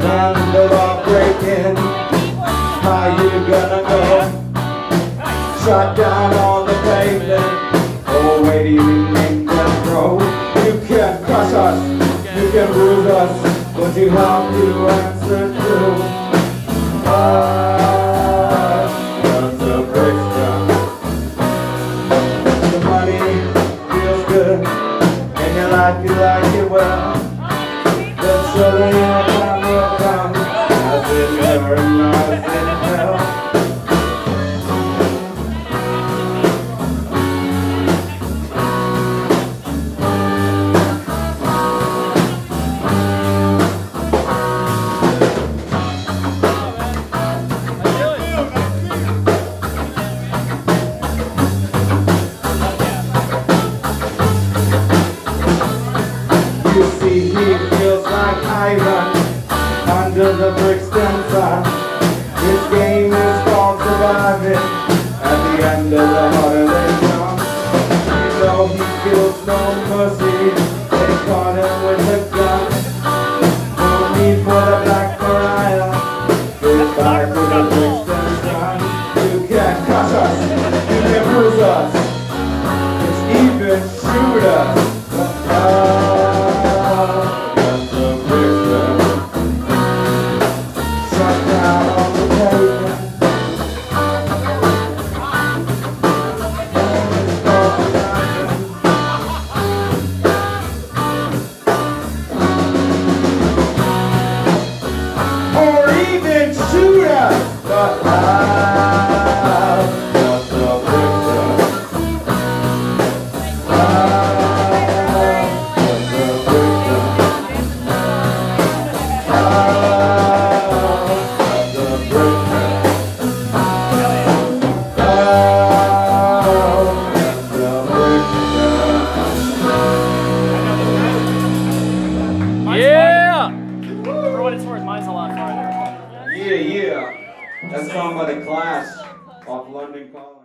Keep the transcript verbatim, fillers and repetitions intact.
handle are breaking. How you gonna go? Shot down on the pavement. Oh, where do you make them grow? You can crush us, you can bruise us, but you have to answer to us. Once the breaks down, the money feels good, and your life you like it well. But surely your time will come, as in heaven and as in hell. You see, he feels like iron under the Brixton sun. His game is called surviving at the end of the holiday song. You know he feels no mercy, they caught him with a gun. No need for the Black Mariah, goodbye to the Brixton sun. You can crush us, you can bruise us, just even shoot us. Uh, But I want the victim. I want the victim. I want the victim. I want the victim. Yeah! For what it's worth, mine's a lot farther. Yeah, yeah. That's song by The Clash off London Calling.